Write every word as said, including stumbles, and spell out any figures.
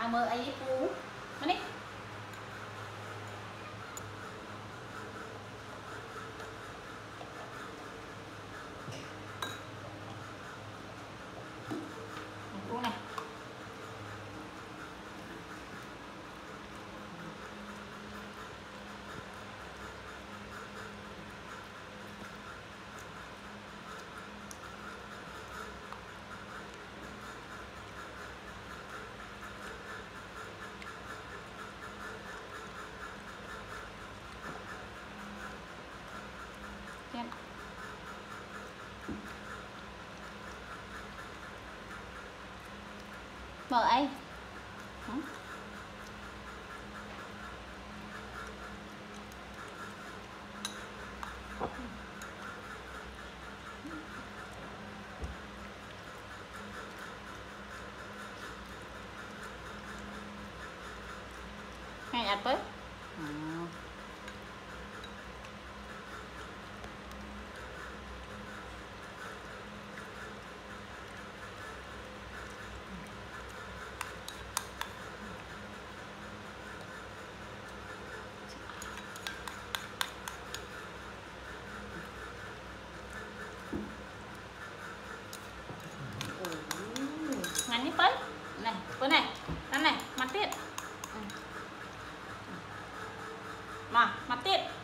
mơ ấy phú mà đi phú này mở ấy hay ăn với ngắn như tới này với này ăn này mặt tiết mà mặt tiết